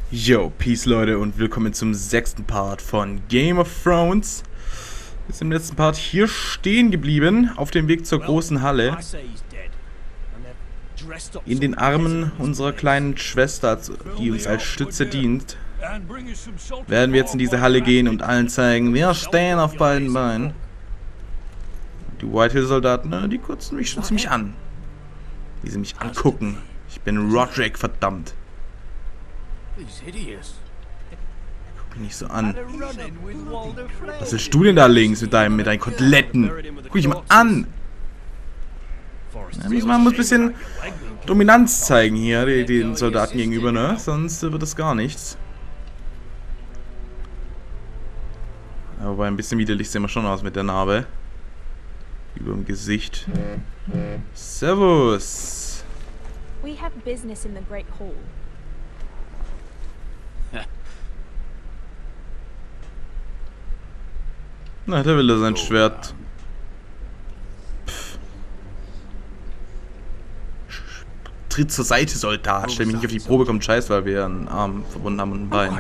Yo, Peace Leute und willkommen zum 6. Part von Game of Thrones. Wir sind im letzten Part hier stehen geblieben, auf dem Weg zur großen Halle. In den Armen unserer kleinen Schwester, die uns als Stütze dient, werden wir jetzt in diese Halle gehen und allen zeigen, wir stehen auf beiden Beinen. Die Whitehill-Soldaten, die kurzen mich schon ziemlich an. Wie sie mich angucken. Ich bin Roderick, verdammt. Guck mich nicht so an. Was willst du denn da links mit deinen Koteletten? Guck dich mal an! Ja, man muss ein bisschen Dominanz zeigen hier, den Soldaten gegenüber, ne? Sonst wird das gar nichts. Aber ein bisschen widerlich sehen wir schon aus mit der Narbe. Über dem Gesicht. Servus! We have business in the Great Hall. Na, der will da sein Schwert. Pff. Tritt zur Seite, Soldat. Stell mich nicht auf die Probe, kommt Scheiß, weil wir einen Arm verbunden haben und ein Bein.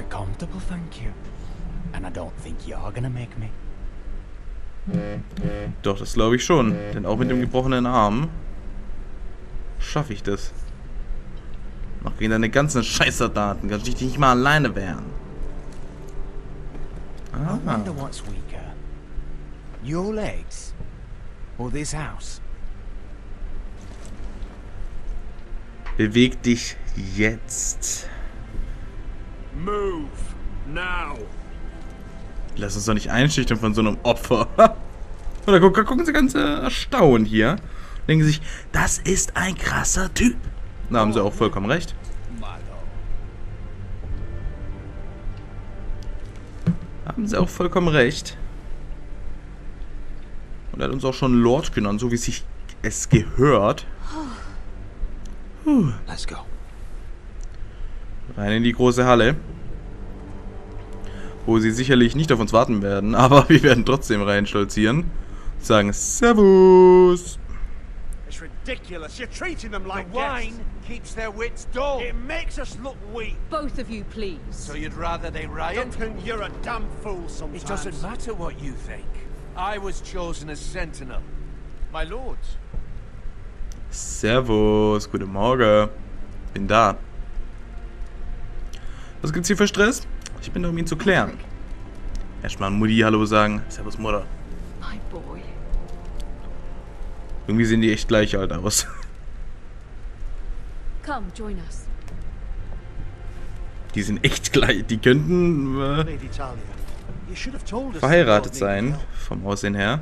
Doch, das glaube ich schon. Denn auch mit dem gebrochenen Arm schaffe ich das. Noch gegen deine ganzen Scheißsoldaten. Kannst du dich nicht mal alleine wehren. Ah. Your legs or this house? Beweg dich jetzt. Move now. Lass uns doch nicht einschüchtern von so einem Opfer. Oder gucken sie ganz erstaunt hier. Denken sich, das ist ein krasser Typ. Da haben sie auch vollkommen recht. Haben sie auch vollkommen recht. Und er hat uns auch schon Lord genannt, so wie sich es gehört. Let's go. Rein in die große Halle. Wo sie sicherlich nicht auf uns warten werden, aber wir werden trotzdem reinstolzieren. Und sagen Servus. It's ridiculous. You're treating them like The wine keeps their wits dull. It makes us look weak. Both of you, please. So you'd rather they riot? Duncan, you're a damn fool sometimes. It doesn't matter what you think. I was chosen as sentinel. My lords. Servus, guten Morgen. Bin da. Was gibt's hier für Stress? Ich bin da, um ihn zu klären. Erstmal Mutti Hallo sagen. Servus, Mutter. My boy. Irgendwie sehen die echt gleich alt aus. Come, join us. Die sind echt gleich. Die könnten Lady Talia, you should have told us verheiratet the Lord needed sein, help. vom Aussehen her.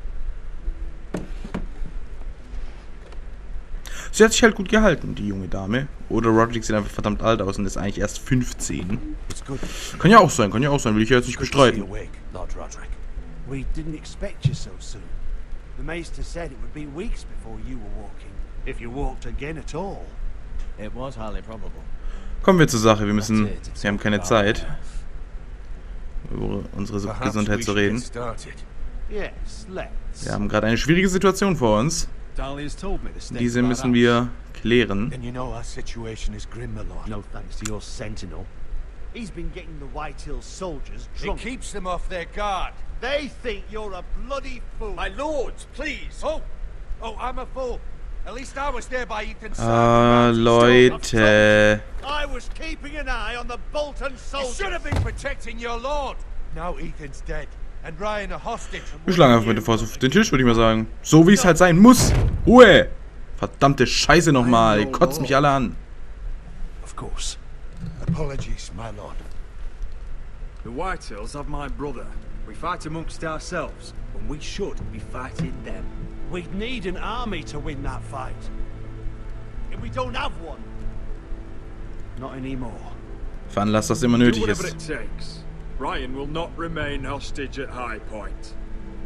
Sie hat sich halt gut gehalten, die junge Dame. Oder Roderick sieht einfach verdammt alt aus und ist eigentlich erst 15. It's good. Kann ja auch sein, will ich ja jetzt nicht bestreiten. awake, Lord Roderick. We didn't expect you so soon. The Maester said it would be weeks before you were walking, if you walked again at all. It was highly probable. Kommen wir zur Sache, wir haben keine Zeit, über unsere Gesundheit zu reden. Yes, let's. Wir haben gerade eine schwierige Situation vor uns. Dahlia's told me to Diese müssen wir klären. Then you know our situation is grim, my lord. No thanks to your sentinel. He's been getting the Whitehill soldiers It drunk. keeps them off their guard. They think you're a bloody fool. My lords, please. Oh, I'm a fool. At least I was there by Ethan's side. Leute. I was keeping an eye on the Bolton You soldiers. should have been protecting your lord. Now Ethan's dead. And Ryan a hostage. Wir schlagen einfach mit dem Faust auf den Tisch, würde ich mal sagen. So wie es halt sein muss. Ruhe! Verdammte Scheiße nochmal. Ihr kotzt mich alle an. Of course. Apologies, my lord. The Whitehills have my brother. We fight amongst ourselves, when we should be fighting them. We'd need an army to win that fight. And we don't have one. Not anymore. Veranlasst, was immer Do nötig whatever ist. it takes. Ryan will not remain hostage at High Point.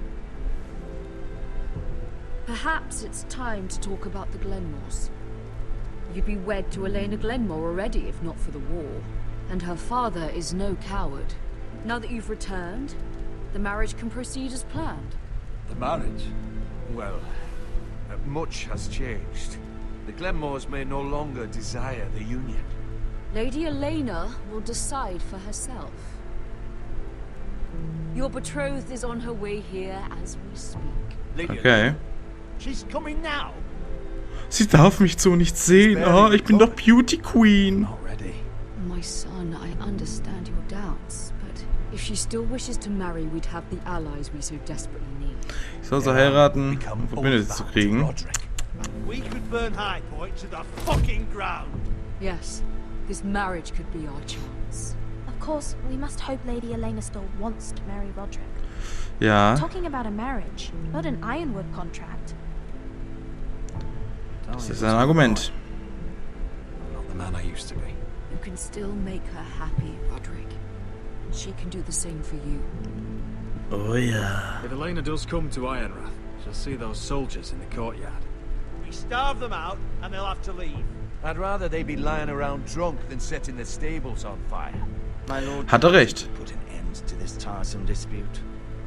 Perhaps it's time to talk about the Glenmores. You'd be wed to Elena Glenmore already, if not for the war. And her father is no coward. Now that you've returned, the marriage can proceed as planned. The marriage? Well, much has changed. The Glenmores may no longer desire the union. Lady Elena will decide for herself. Your betrothed is on her way here as we speak. Okay. She's coming now. Sie darf mich so nicht sehen. Oh, ich bin doch Beauty Queen. Not ready. My son, I understand your doubts, but if she still wishes to marry, we'd have the allies we so desperately need. Ich soll sie heiraten, um Verbündete zu kriegen. We could burn High Point to the fucking ground. Yes, this marriage could be our chance. Of course, we must hope Lady Elena still wants to marry Roderick. Ja. Talking about a marriage, not an Ironwood contract. Das ist ein Argument. I'm not the man I used to be. You can still make her happy, Roderick. And she can do the same for you. Oh ja. If Elena does come to Ironrath, she'll see those soldiers in the courtyard. We starve them out, and they'll have to leave. I'd rather they be lying around drunk than setting the stables on fire. My lord, Hat er recht. put an end to this tiresome dispute.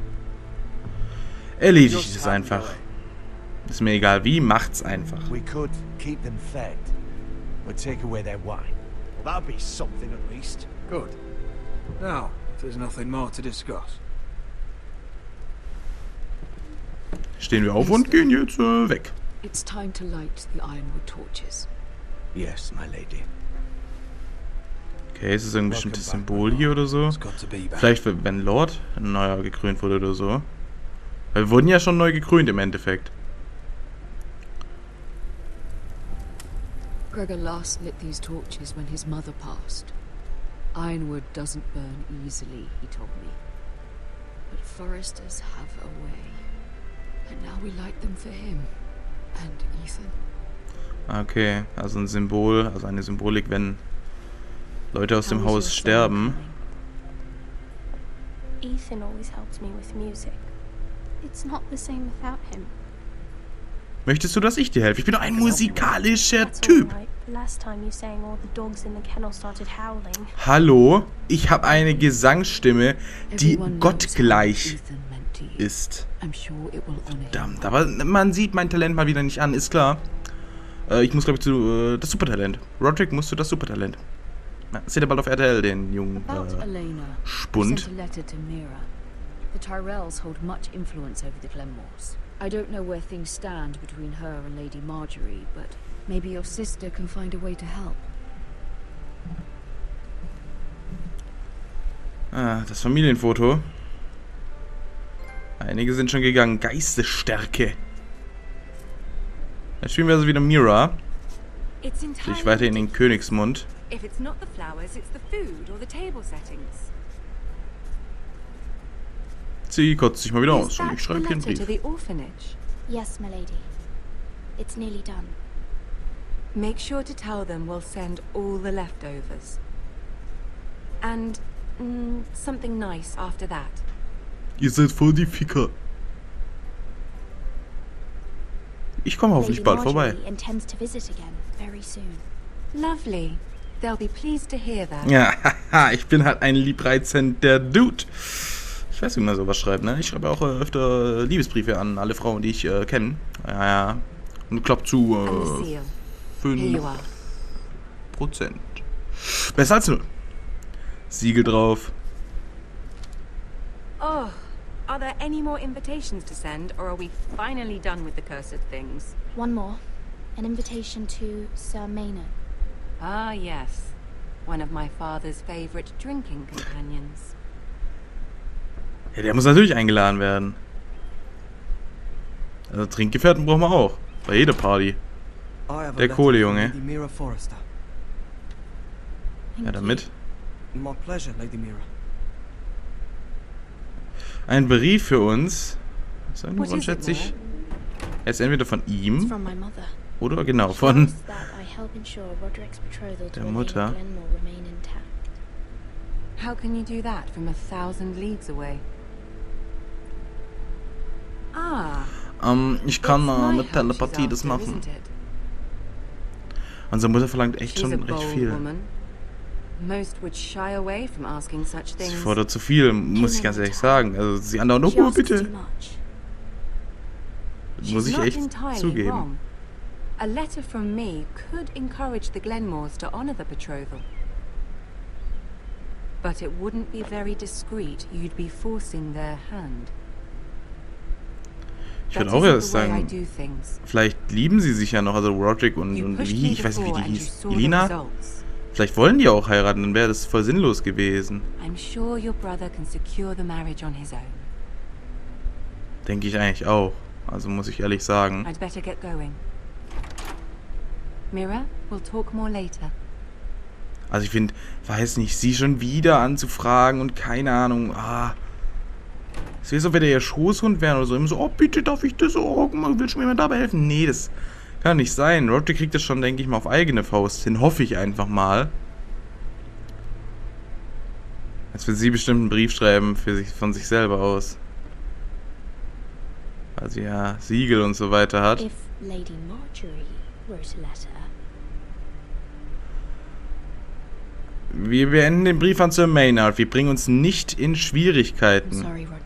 Erledigt es einfach. Ist mir egal wie, macht's einfach. We could keep them fed, or take away their wine. Well, that'd be something at least. Good. Now, if there's nothing more to discuss. Stehen wir auf und gehen jetzt weg. It's time to light the Ironwood torches. Yes, my lady. Okay, ist es irgendein bestimmtes Symbol hier oder so? It's got to be back. Vielleicht, wenn Lord ein neuer gekrönt wurde oder so. Weil wir wurden ja schon neu gekrönt im Endeffekt. Gregor last lit these torches when his mother passed. Ironwood doesn't burn easily, he told me. But foresters have a way. And now we light them for him. And Ethan. Okay, also ein Symbol, also eine Symbolik, wenn Leute aus dem Haus sterben. Ethan always helps me with music. It's not the same without him. Möchtest du, dass ich dir helfe? Ich bin doch ein musikalischer That's Typ. all right. Last time you sang all the dogs in the kennel started howling. Hallo, ich habe eine Gesangsstimme, die Everyone knows gottgleich how Ethan meant to you. ist. I'm sure it will honor him. Verdammt, aber man sieht mein Talent mal wieder nicht an, ist klar. Ich muss, glaube ich, zu das Supertalent. Roderick musst du das Supertalent. Ja, seht ihr bald auf RTL, den jungen About Elena, I Spund. sent a letter to Mira. The Tyrells hold much influence over the Glenmores. I don't know where things stand between her and Lady Marjorie, but maybe your sister can find a way to help. Ah, das Familienfoto. Einige sind schon gegangen. Geistesstärke. Jetzt spielen wir also wieder Mira. Ich weiter in den Königsmund. If it's not the flowers, it's the food or the table settings. Sie kotzt sich mal wieder aus Is und that ich schreibe the hier einen letter to Brief. the orphanage? Yes, my lady. It's nearly done. Make sure to tell them we'll send all the leftovers. And something nice after that. Ihr seid voll die Ficker. Ich komme hoffentlich Lady bald vorbei. Marjorie intends to visit again very soon. Lovely. They'll be pleased to hear that. Ja, haha, ich bin halt ein liebreizender Dude. Ich weiß, wie man sowas schreibt, ne? Ich schreibe auch öfter Liebesbriefe an alle Frauen, die ich kenne. Ja. Und klappt zu And the seal. Here you are. 5%. Besser als 0. Siegel drauf. Oh, are there any more invitations to send, or are we finally done with the cursed things? One more. An invitation to Sir Maynard. Ah, yes. One of my father's favorite drinking companions. Ja, der muss natürlich eingeladen werden. Also Trinkgefährten brauchen wir auch. Bei jeder Party. Der Kohle, Junge. Mira Forrester. Thank Ja, damit. My pleasure, Lady Mira. Ein Brief für uns. What Irgendwann is it, schätze ich. Lord? Er ist entweder von It's ihm from my mother. oder genau She von asks that I help ensure Roderick's betrothal to der Elena Mutter. Glenmore remain intact. How can you do that from 1,000 leagues away? Ah, Ich kann it's my mit hope she's Telepathie das after, machen. isn't it? Unsere Mutter verlangt echt She's a schon recht bold viel. woman. Most would shy away from asking such Sie things. fordert zu viel, muss ich ganz ehrlich sagen. Also sie andauert, She oh asks bitte. too much. Muss She's ich not echt entirely zugeben. wrong. A letter from me could encourage the Glenmores to honor the betrothal. But it wouldn't be very discreet. You'd be forcing their hand. Ich würde auch erst sagen, vielleicht lieben sie sich ja noch, also Roderick und wie, ich weiß nicht, wie die hieß, Elina? Vielleicht wollen die auch heiraten, dann wäre das voll sinnlos gewesen. Denke ich eigentlich auch, also muss ich ehrlich sagen. Also ich finde, weiß nicht, sie schon wieder anzufragen und keine Ahnung, es wäre so, wenn der ihr Schoßhund wäre oder so. Immer so, oh bitte, darf ich das auch? Willst du mir mal dabei helfen? Nee, das kann nicht sein. Roderick kriegt das schon, denke ich mal, auf eigene Faust hin. Hoffe ich einfach mal. Jetzt wird sie bestimmt einen Brief schreiben von sich selber aus. Weil sie ja Siegel und so weiter hat. If Lady Marjorie wrote a letter. Wir beenden den Brief an Sir Maynard. Wir bringen uns nicht in Schwierigkeiten. Sorry, Roderick.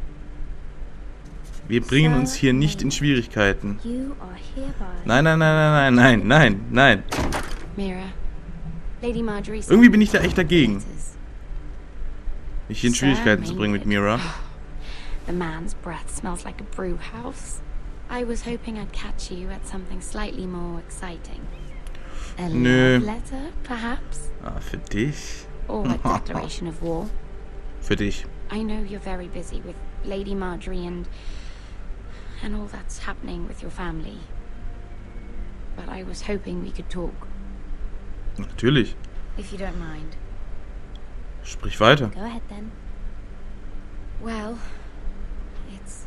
Wir bringen uns hier nicht in Schwierigkeiten. Nein, nein, nein, nein, nein, nein, nein. Mira, Lady Marjorie. Irgendwie bin ich da echt dagegen, mich hier in Schwierigkeiten zu bringen mit Mira. The man's breath smells like a brew house. I was hoping I'd catch you at something slightly more exciting. A love letter, perhaps? Für dich. Or a declaration of war. Für dich. I know you're very busy with Lady Marjorie and all that's happening with your family. But I was hoping we could talk. Natürlich. If you don't mind. Sprich weiter. Go ahead then. Well, it's...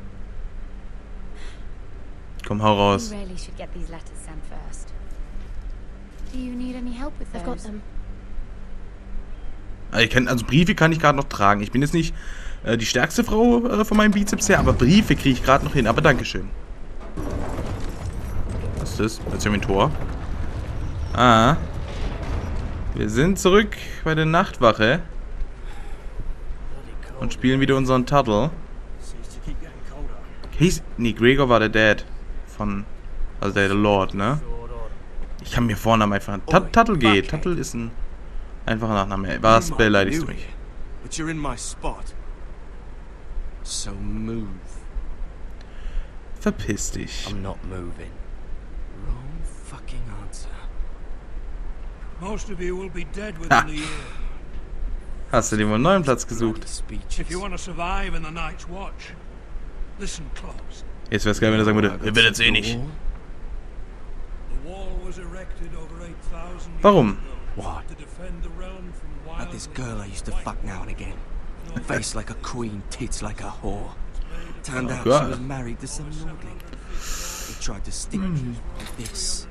Komm, hau raus. You really should get these letters sent first. Do you need any help with those? I've got them. Also Briefe kann ich gerade noch tragen. Ich bin jetzt nicht die stärkste Frau von meinem Bizeps her, aber Briefe kriege ich gerade noch hin. Aber Dankeschön. Was ist das? Jetzt haben wir ein Tor. Wir sind zurück bei der Nachtwache. Und spielen wieder unseren Tuttle. Nee, Gregor war der Dad von... Also der Lord, ne? Ich kann mir Vornamen einfach... Tuttle geht. Tuttle ist ein... Einfacher Nachname. Was beleidigst du mich? But you're in my spot. So move. Verpiss dich. I'm not moving. Wrong fucking answer. Most of you will be dead within the year. Hast du dir wohl einen neuen Platz gesucht? If you want to survive in the night's watch, listen close. Jetzt wär's geil, wenn er sagen würde, wir werden jetzt eh nicht. The wall was erected over 8,000 Warum? What? Like this girl I used to fuck now and again. Face like a queen, tits like a whore. Turned out she was married to some lordling. He tried to stick me with this.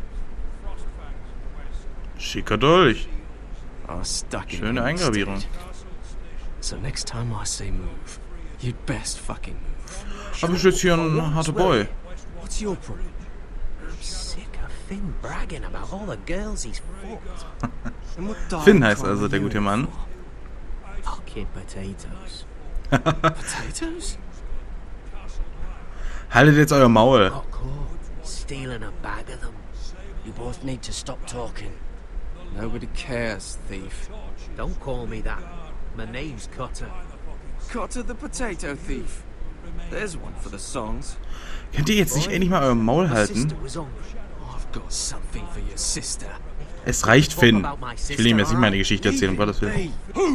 Schicker Dolch. I was stuck in Schöne Eingravierung. So next time I say move, you'd best fucking move. Aber ich jetzt hier ein harter Boy. What's your problem? I'm sick of Finn bragging about all the girls he's fucked. Finn heißt also der gute Mann. Fucking potatoes. Potatoes? Haltet jetzt euer Maul. Not caught. Stealing a bag of them. You both need to stop talking. Nobody cares, thief. Don't call me that. My name's Cotter. Cotter the potato thief. There's one for the songs. Könnt ihr jetzt nicht endlich mal euer Maul halten? I've got something for your sister. Es reicht, Finn. Ich will ihm jetzt nicht meine Geschichte erzählen, um Gottes Willen.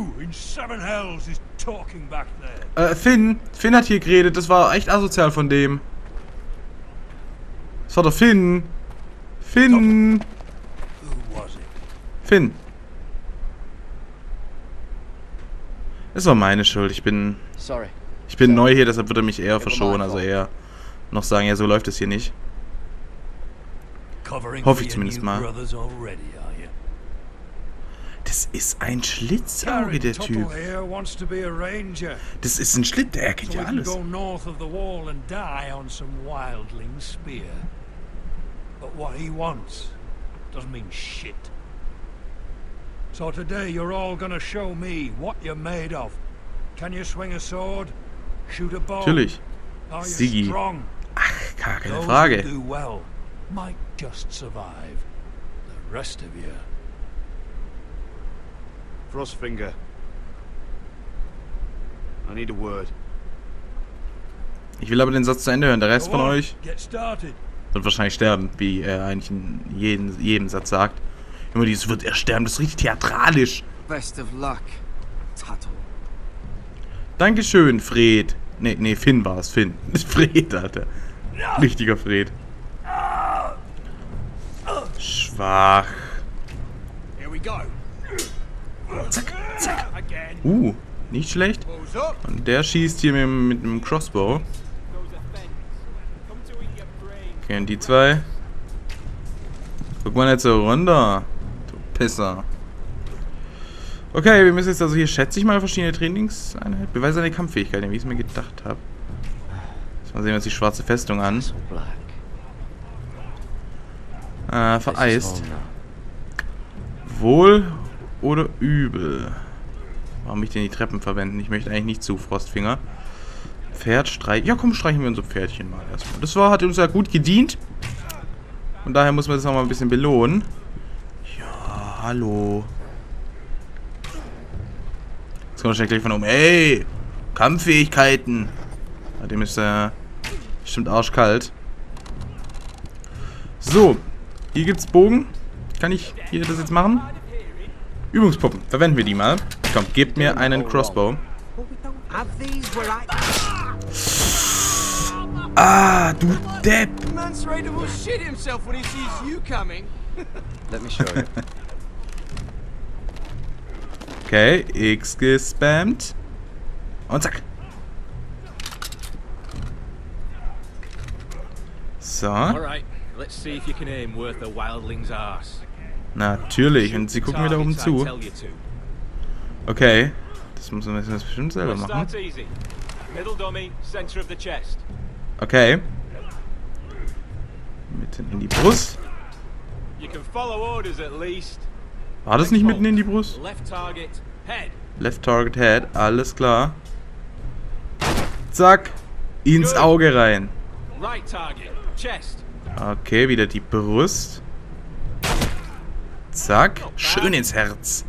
Finn hat hier geredet. Das war echt asozial von dem. Das war doch Finn. Finn. Es war meine Schuld. Ich bin neu hier, deshalb wird er mich eher verschonen. Also eher noch sagen, ja, so läuft es hier nicht. Hoffe ich zumindest mal. Das ist ein Schlitzauge, der Typ. Das ist ein Schlitz, der kennt ja alles. So today you're all gonna show me what you're made of. Can you swing a sword? Shoot a bow? Natürlich. Siggi. Ach, gar keine Frage. Those who do well might just survive. The rest of you. Frostfinger. I need a word. Ich will aber den Satz zu Ende hören. Der Rest von euch Get started. wird wahrscheinlich sterben, wie er eigentlich in jedem Satz sagt. Immer dieses wird er sterben, das ist richtig theatralisch. Best of luck, Tuttle. Dankeschön, Fred. Nee, Finn war es, Finn. Fred, Alter. Richtiger Fred. Schwach. Here we go. Zack, zack. Again. Nicht schlecht. Balls up. Und der schießt hier mit einem Crossbow. Okay, und die zwei. Guck mal nicht so runter. Du Pisser. Okay, wir müssen jetzt also hier, schätze ich mal, verschiedene Trainingseinheiten. Beweise seine Kampffähigkeit, wie ich es mir gedacht habe. Mal sehen wir uns die schwarze Festung an. Vereist. Wohl oder übel? Warum ich denn die Treppen verwenden? Ich möchte eigentlich nicht zu Frostfinger. Pferd streichen. Ja, komm, streichen wir unser Pferdchen mal erstmal. Das hat uns ja gut gedient. Und daher muss man das auch mal ein bisschen belohnen. Ja, hallo. Jetzt kommt wahrscheinlich gleich von oben. Ey, Kampffähigkeiten. Dem ist bestimmt arschkalt. So, hier gibt's Bogen. Kann ich hier das jetzt machen? Übungspuppen. Verwenden wir die mal. Komm, gebt mir einen Crossbow. Ah, du Depp. Okay, X gespammt. Und zack. So. Natürlich, und sie gucken mir da oben zu. Okay. Das muss man jetzt bestimmt selber machen. Okay. Mitten in die Brust. War das nicht mitten in die Brust? Left Target Head, alles klar. Zack. Ins Auge rein. Okay, wieder die Brust. Zack. Schön ins Herz.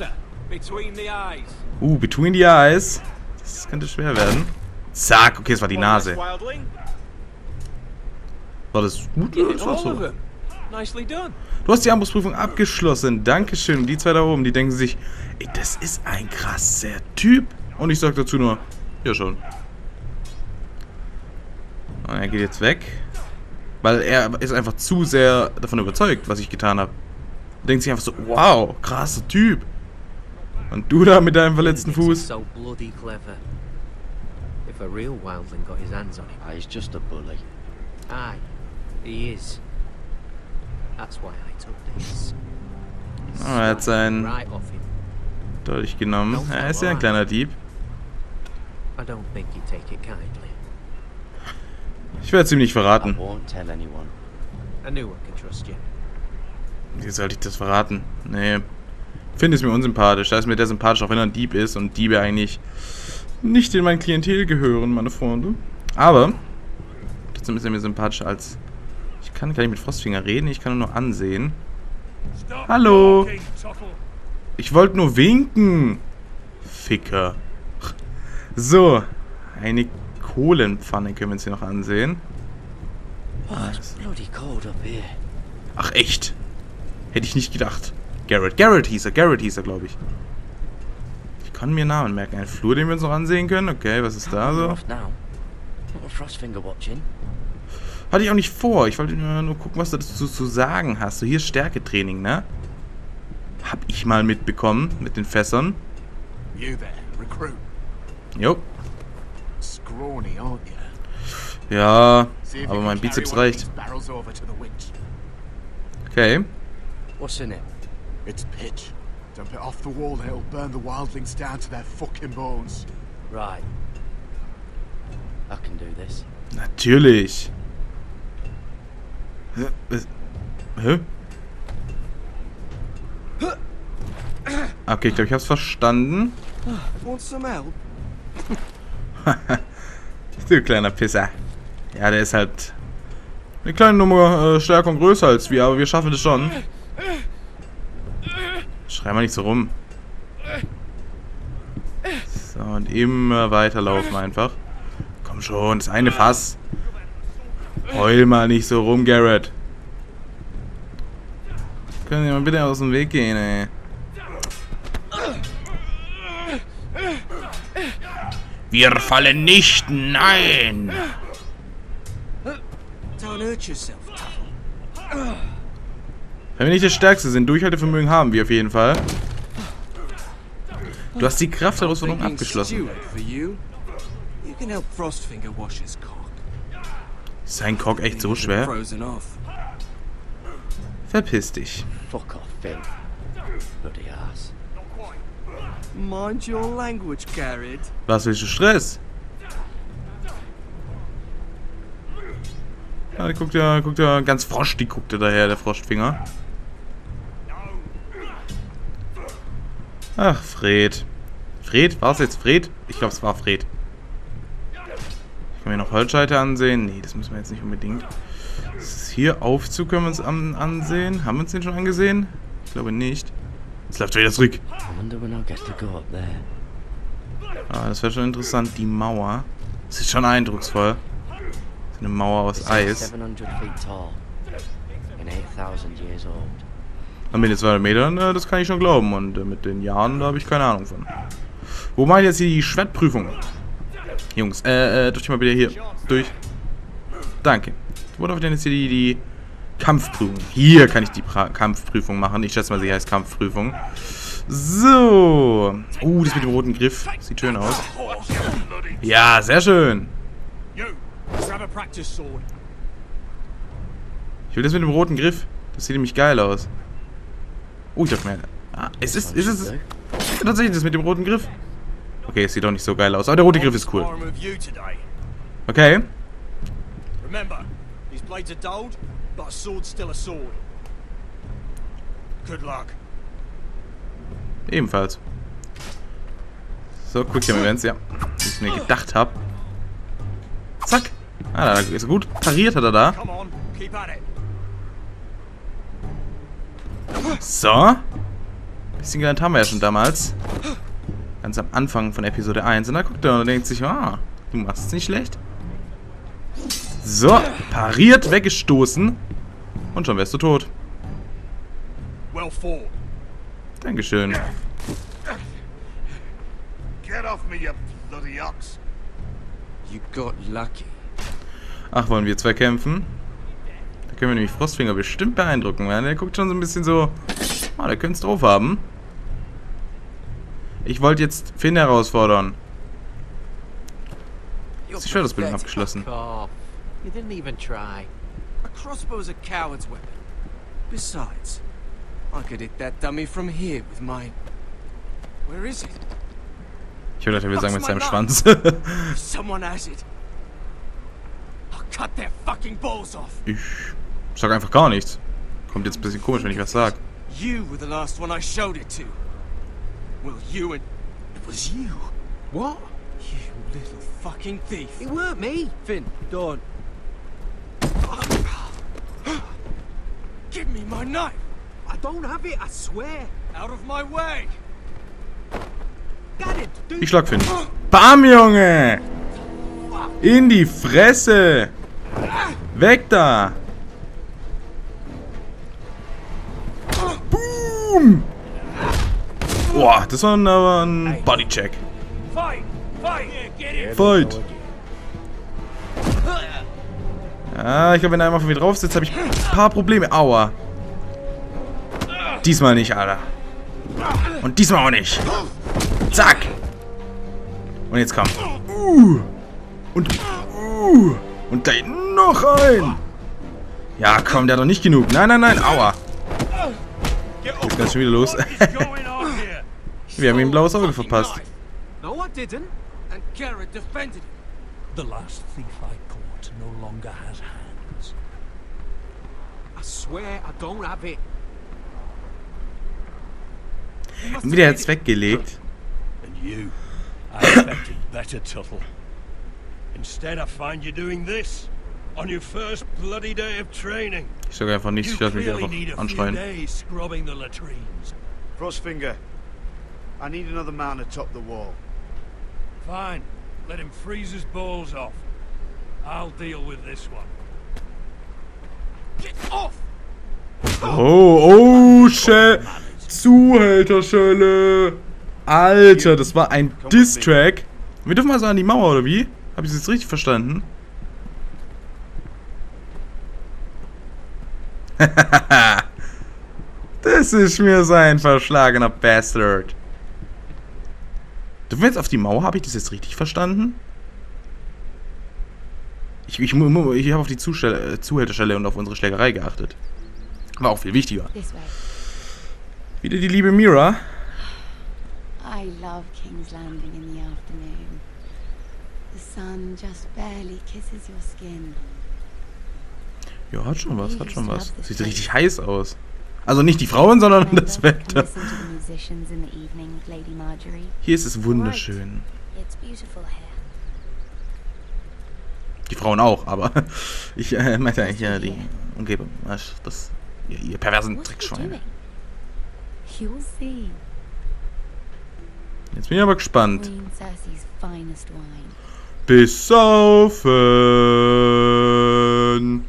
Between the eyes. Das könnte schwer werden. Zack. Okay, es war die Nase. War das gut oder ist das so? Du hast die Armbrustprüfung abgeschlossen. Dankeschön. Und die zwei da oben, die denken sich, ey, das ist ein krasser Typ. Und ich sag dazu nur, ja schon. Und er geht jetzt weg. Weil er ist einfach zu sehr davon überzeugt, was ich getan habe. Er denkt sich einfach so, wow, krasser Typ. Und du da mit deinem verletzten Fuß. So bloody clever. If a real wildling got his hands on him. He's just a bully. Aye, he is. That's why I took this. Oh, er hat seinen Right off him. Dolch genommen. Er ist ja ein kleiner Dieb. I don't think you take it kindly. Ich werde es ihm nicht verraten. I won't tell anyone. I knew I could trust you. Wie sollte ich das verraten? Nee. Finde es mir unsympathisch. Da ist mir der sympathisch, auch wenn er ein Dieb ist und Diebe eigentlich nicht in mein Klientel gehören, meine Freunde. Aber trotzdem ist er mir sympathischer als... Ich kann gar nicht mit Frostfinger reden, ich kann nur ansehen. Hallo! Ich wollte nur winken! Ficker. So. Eine Kohlenpfanne können wir uns hier noch ansehen. Oh, it's bloody cold up here. Ach echt? Hätte ich nicht gedacht. Garrett hieß er, glaube ich. Ich kann mir Namen merken. Ein Flur, den wir uns noch ansehen können. Okay, was ist da so? Hatte ich auch nicht vor. Ich wollte nur gucken, was du dazu zu sagen hast. So, hier ist Stärketraining, ne? Hab ich mal mitbekommen mit den Fässern. Jo. Ja, aber mein Bizeps reicht. Okay. What's in it? It's pitch. Dump it off the wall and it'll burn the wildlings down to their fucking bones. Right. I can do this. Natürlich. Hä? Okay, ich glaube, ich hab's verstanden. Want some help? Du kleiner Pisser. Ja, der ist halt eine kleine Nummer stärker und größer als wir, aber wir schaffen das schon. Schrei mal nicht so rum. So, und immer weiterlaufen einfach. Komm schon, das eine Fass. Heul mal nicht so rum, Garrett. Können Sie mal bitte aus dem Weg gehen, ey. Wir fallen nicht, nein! Wenn wir nicht das Stärkste sind, Durchhaltevermögen haben wir auf jeden Fall. Du hast die Kraftherausforderung abgeschlossen. Ist sein Cock echt so schwer? Verpiss dich. Fuck off, Phil. Bloody ass. Mind your language, Garrett. Was willst du Stress? Ja, guckt ja ganz frostig, guckt er daher, der Frostfinger. Ach, Fred. Fred? War es jetzt Fred? Ich glaube, es war Fred. Ich kann mir noch Holzscheite ansehen. Nee, das müssen wir jetzt nicht unbedingt. Ist hier Aufzug, können wir uns ansehen? Haben wir uns den schon angesehen? Ich glaube nicht. Jetzt läuft er wieder zurück. Ah, das wäre schon interessant. Die Mauer. Das ist schon eindrucksvoll. Das ist eine Mauer aus Eis. Und mit den 200 Metern, das kann ich schon glauben. Und mit den Jahren, da habe ich keine Ahnung von. Wo mache ich jetzt hier die Schwertprüfung? Jungs, durch mal wieder hier durch. Danke. Wo darf ich denn jetzt hier die Kampfprüfung? Hier kann ich die Kampfprüfung machen. Ich schätze mal, sie heißt Kampfprüfung. So. Das mit dem roten Griff. Sieht schön aus. Ja, sehr schön. Ich will das mit dem roten Griff. Das sieht nämlich geil aus. Ich dachte mir... Ist es tatsächlich das mit dem roten Griff? Okay, es sieht doch nicht so geil aus. Aber der rote Griff ist cool. Okay. Remember, these blades are dulled, but a sword's still a sword. Good luck. Ebenfalls. So, Quick-Time Events, ja. Wie ich mir gedacht habe. Zack. Da ist er gut. Pariert hat er da. So. Bisschen gelernt haben wir ja schon damals. Ganz am Anfang von Episode 1. Und da guckt er und denkt sich, du machst es nicht schlecht. So, pariert, weggestoßen. Und schon wärst du tot. Dankeschön. Ach, wollen wir zwei kämpfen? Da können wir nämlich Frostfinger bestimmt beeindrucken werden. Der guckt schon so ein bisschen so... der könnte es drauf haben. Ich wollte jetzt Finn herausfordern. Ist die Schwertausbildung abgeschlossen. You didn't even try. A crossbow's a coward's weapon. Besides, I could hit that dummy from here with mine. Where is it? Ich würde dachte, wir sagen mit seinem Schwanz. Someone has it. I'll cut their fucking balls off. Ich sag einfach gar nichts. Kommt jetzt ein bisschen komisch, wenn ich was sag. You were the last one I showed it to. Well, you and... It was you. What? You little fucking thief. It weren't me. Finn, don't. Give me my knife! I don't have it, I swear! Out of my way! Got it, dude. Ich schlag Finn. Bam, Junge! In die Fresse! Weg da! Boom! Boah, das war aber ein Bodycheck. Fight! Ich glaube, wenn er einmal von mir drauf sitzt, habe ich ein paar Probleme. Aua. Diesmal nicht, Alter. Und diesmal auch nicht. Zack. Und jetzt komm. Und gleich noch ein. Ja, komm, der hat doch nicht genug. Nein, nein, nein. Aua. Jetzt geht's schon wieder los. Wir haben ihm ein blaues Auge verpasst. No, I didn't. And Garrett defended it. The last thief I caught no longer has hands. I swear I don't have it. Und wieder hat's weggelegt. And you, I expected better, Tuttle. Instead, I find you doing this on your first bloody day of training. Ich sage einfach nichts, ich lasse mich einfach anschreien. Frostfinger, I need another man atop the wall. Fine. Let him freeze his balls off. I'll deal with this one. Get off! Oh, Zuhälterschelle. Alter, das war ein Diss-Track. Wir dürfen also an die Mauer, oder wie? Habe ich das jetzt richtig verstanden? Das ist mir so ein verschlagener Bastard. Dürfen wir jetzt auf die Mauer? Habe ich das jetzt richtig verstanden? Ich habe auf die Zuhälterstelle und auf unsere Schlägerei geachtet. War auch viel wichtiger. Wieder die liebe Mira. I love King's Landing in the afternoon. The sun just barely kisses your skin. Ja, hat schon was, hat schon was. Sieht richtig heiß aus. Also nicht die Frauen, sondern das Wetter. Hier ist es wunderschön. Die Frauen auch, aber ich meinte eigentlich ja die Umgebung. Das, ihr perversen Dreckschweine. Jetzt bin ich aber gespannt. Bis saufen.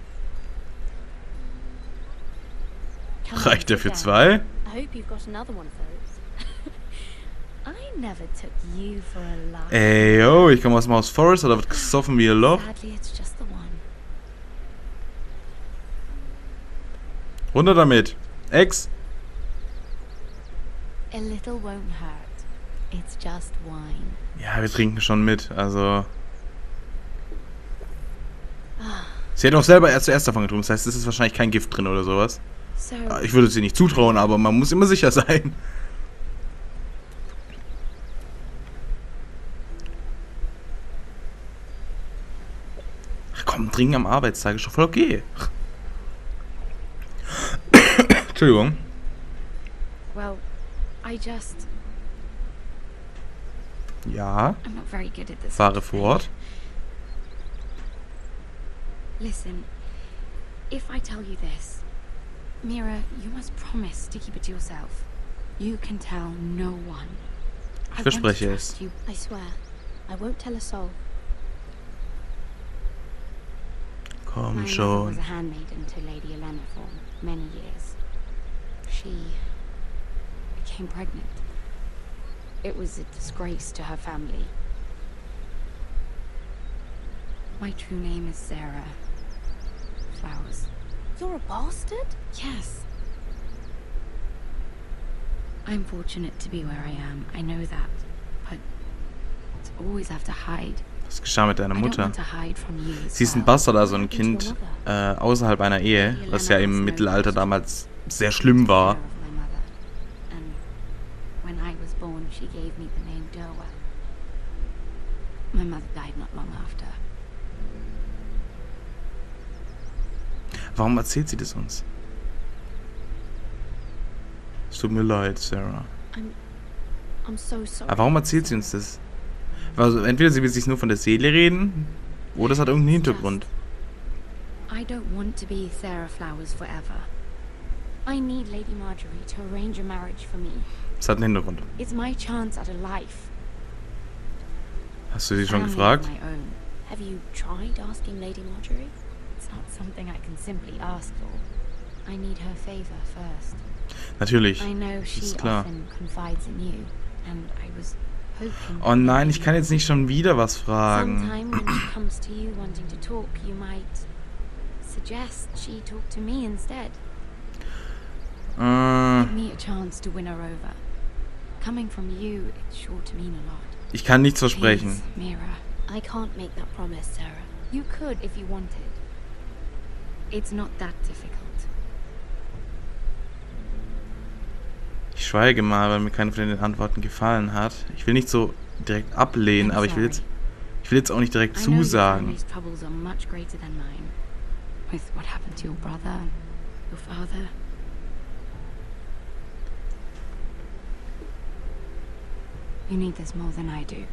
Reicht der für 2? Ey, yo, ich komme aus Mouse Forest, oder wird gesoffen wie ein Loch? Runter damit. Ex. Ja, wir trinken schon mit, also... Sie hat auch selber zuerst davon getrunken, das heißt, es ist wahrscheinlich kein Gift drin oder sowas. Ich würde es ihr nicht zutrauen, aber man muss immer sicher sein. Ach komm, trinken am Arbeitstag ist doch voll okay. Entschuldigung. Well, ja. Fahre fort. Listen, if I tell you this, Mira, you must promise to keep it to yourself. You can tell no one. Ich verspreche es. I swear, I won't tell a soul. Komm schon. My mother was a handmaiden to Lady Elena for many years. She became pregnant. It was a disgrace to her family. My true name is Sarah Flowers. You're a bastard? Yes. I'm fortunate to be where I am. I know that. But to always have to hide. Was geschah mit deiner Mutter? Sie ist ein Bastard, also ein Kind außerhalb einer Ehe, was ja im Mittelalter damals sehr schlimm war. Warum erzählt sie das uns? Es tut mir leid, Sarah. Aber warum erzählt sie uns das? Also entweder sie will sich nur von der Seele reden, oder es hat irgendeinen Hintergrund. I don't want to be Sarah Flowers forever. I need Lady Marjorie to arrange a marriage for me. Es hat einen Hintergrund. It's my chance at a life. Hast du sie schon gefragt? Have you tried asking Lady Marjorie? It's not something I can simply ask for. I need her favor first. Natürlich. I know she often confides in you, and I was hoping. Oh nein, ich kann jetzt nicht schon wieder was fragen. Sometime when she comes to you wanting to talk, you might suggest she talk to me instead. Give me a chance to win her over. Coming from you, it's sure to mean a lot. Ich kann nichts versprechen. Please, Mira, I can't make that promise, Sarah. You could if you wanted. It's not that difficult. Ich schweige mal, weil mir keine von den Antworten gefallen hat. Ich will nicht so direkt ablehnen, aber ich will jetzt auch nicht direkt zusagen. You need this more than I do.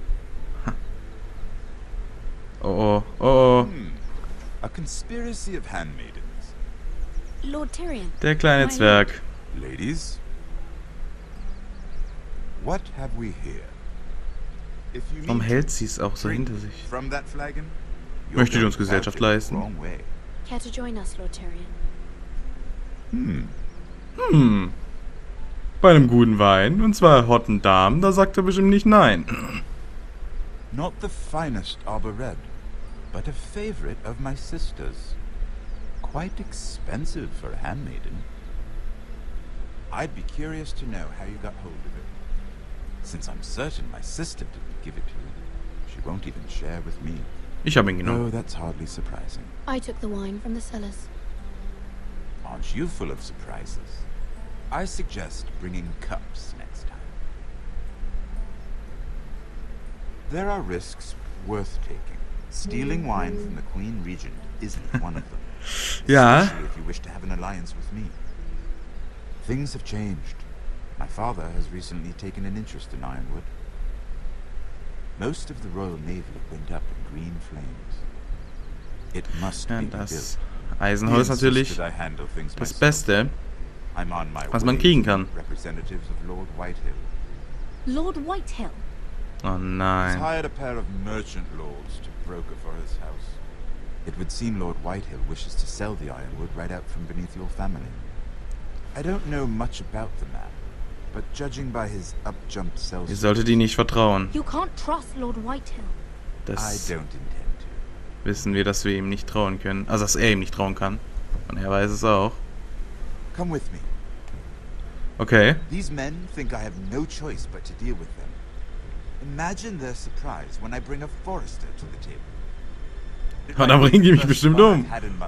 Oh, oh, oh. A conspiracy of handmaidens. Lord Tyrion. Der kleine Zwerg. Ladies, what have we here? Warum hält sie es auch so hinter sich? Möchte die uns Gesellschaft leisten? Care to join us, Lord Tyrion? Bei einem guten Wein, und zwar Hotten Damen, da sagt er bestimmt nicht nein. Not the finest arbor red, but a favorite of my sister's. Quite expensive for a handmaiden. I'd be curious to know how you got hold of it. Since I'm certain my sister didn't give it to you, she won't even share with me. Ich habe ihn genommen. Oh, that's hardly surprising. I took the wine from the cellars. Aren't you full of surprises? I suggest bringing cups next time. There are risks worth taking. Stealing wine from the Queen Regent isn't one of them. Ja. Especially if you wish to have an alliance with me. Things have changed. My father has recently taken an interest in Ironwood. Most of the Royal Navy went up in green flames. It must be das rebuilt. Eisenhaus natürlich das Beste, was man kriegen kann. Representatives of Lord Whitehill. Lord Whitehill? Oh He's nein. hired a pair of merchant lords to broker for his house. It would seem Lord Whitehill wishes to sell the Ironwood right out from beneath your family. I don't know much about the man, but judging by his up-jumped sales... Ihr solltet ihm nicht vertrauen. You can't trust Lord Whitehill. Das I don't intend to. wissen wir, dass wir ihm nicht trauen können. Also, dass er ihm nicht trauen kann. Und er weiß es auch. Come with me. Okay. These men think I have no choice but to deal with them. Imagine their surprise when I bring a forester to the table. Ja, dann bringen die mich bestimmt um.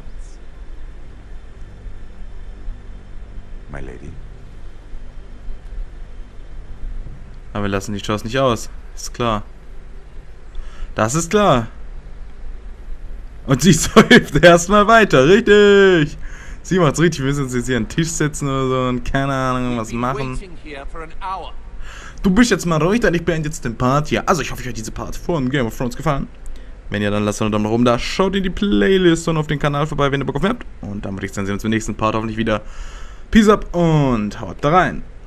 My lady. Aber wir lassen die Chance nicht aus. Ist klar. Das ist klar. Und sie säuft erstmal weiter. Richtig. Sie macht's richtig. Wir müssen uns jetzt hier an den Tisch setzen oder so und keine Ahnung, was machen. Du bist jetzt mal ruhig, denn ich beende jetzt den Part hier. Also ich hoffe, euch hat diese Part von Game of Thrones gefallen. Wenn ja, dann lasst einen Daumen nach oben da. Schaut in die Playlist und auf den Kanal vorbei, wenn ihr Bock auf habt. Und dann würde ich sagen, sehen wir uns im nächsten Part hoffentlich wieder. Peace up und haut da rein.